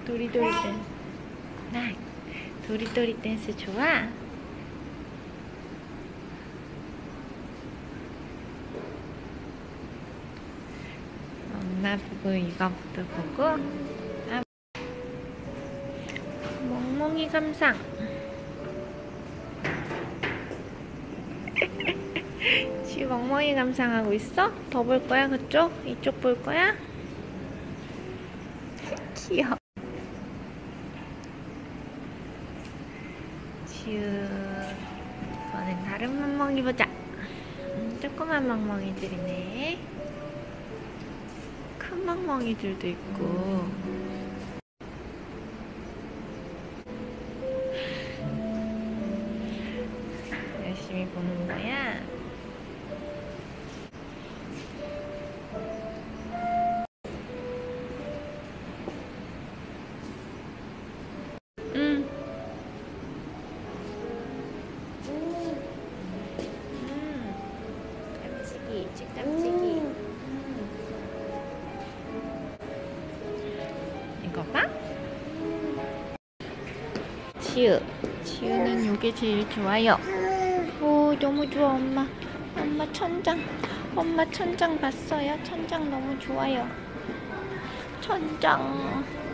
도리도리 댄스. 나 도리도리 댄스 좋아? 엄마 보고 이거부터 보고. 아, 멍멍이 감상. 지금 멍멍이 감상하고 있어? 더 볼 거야 그쪽? 이쪽 볼 거야? 귀여워. 지우, 이번엔 다른 멍멍이 보자. 조그만 멍멍이들이네. 큰 멍멍이들도 있고. 열심히 보는 거야. 응. 깜찍이, 깜찍이. 이거 봐? 지우는 요게 제일 좋아요. 오, 너무 좋아. 엄마 천장 봤어요? 천장 너무 좋아요. 천장.